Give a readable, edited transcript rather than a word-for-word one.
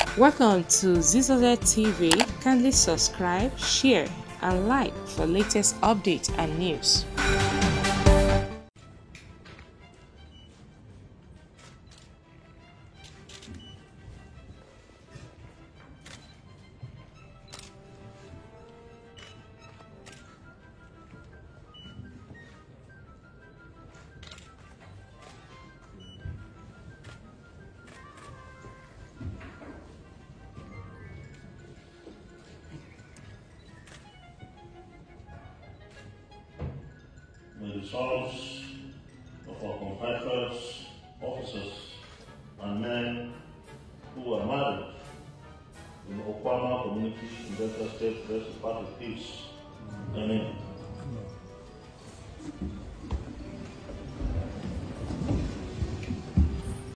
Welcome to Zisodel TV. Kindly subscribe, share, and like for latest updates and news. May the souls of our compatriots, officers, and men who are married in the Okwama community in Delta State rest in peace. Amen.